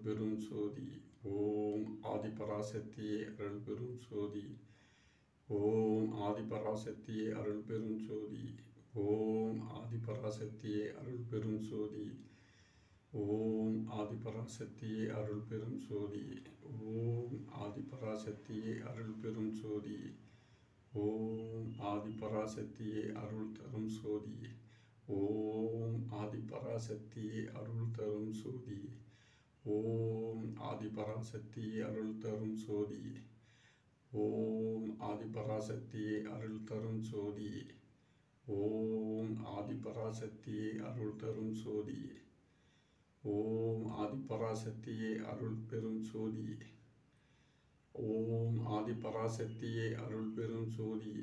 பெரும் சோதி. ஓம் ஆதிபராசக்தியே அருள் பெரும் சோதி. ஓம் ஆதிபராசக்தியே அருள் பெரும் சோதி. ஓம் ஆதிபராசக்தியே அருள் பெரும் சோதி. ஓம் ஆதிபராசக்தியே அருள் பெரும் சோதி. ஓம் ஆதிபராசக்தியே அருள் பெரும் சோதி. ஓம் ஆதிபராசக்தியே அருள் தரும் சோதி. ஓம் ஆதிபராசக்தியே அருள் தரும் சோதி. ஓம் ஆதிபராசக்தியே அருள் தரும் சோதி. ஓம் ஆதிபராசக்தியே அருள் தரும் சோதி. ஓம் ஆதிபராசக்தியே அருள் தரும் சோதி. ஓம் ஆதிபராசக்தியே அருள் பெரும் சோதி. ஓம் ஆதிபராசக்தியே அருள் பெரும் சோதி.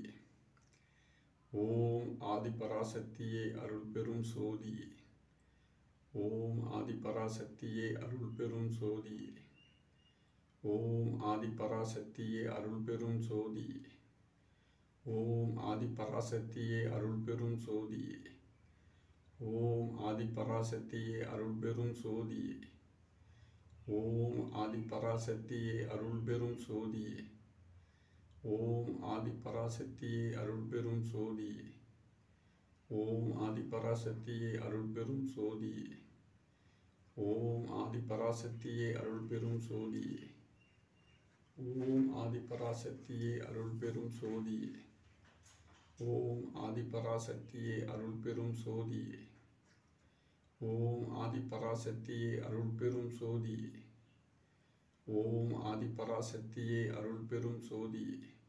ஓம் ஆதிபராசக்தியே அருள் பெரும் சோதி. ஓம் ஆதிபராசக்தியே அருள் பெரும் சோதி. ஓம் ஆதிபராசக்தியே அருள் பெரும் சோதி. ஓம் ஆதிபராசக்தியே அருள் பெரும் சோதி. ஓம் ஆதிபராசக்தியே அருள் பெரும் சோதி. ஓம் ஆதிபராசக்தியே அருள் பெரும் சோதி. ஓம் ஆதிபராசக்தியே அருள் பெரும் சோதி. ஓம் ஆதிபராசக்தியே அருள் பெரும் சோதி. ஓம் ஆதிபராசக்தியே அருள் பெரும் சோதி. ஓம் ஆதிபராசக்தியே அருள் பெரும் சோதி. ஓம் ஆதிபராசக்தியே அருள் பெரும் சோதி. ஓம் ஆதிபராசக்தியே அருள் பெரும் சோதி. ஓம் ஆதிபராசக்தியே அருள் பெரும் சோதி.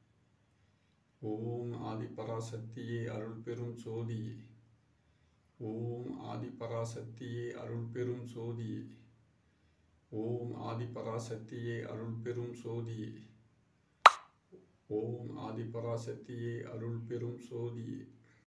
ஓம் ஆதிபராசக்தியே அருள் பெரும் சோதி. ஓம் ஆதிபராசக்தியே அருள் பெரும் சோதி. ஓம் ஆதிபராசக்தியே அருள் பெரும் சோதி. ஓம் ஆதிபராசக்தியே அருள் பெரும் சோதி.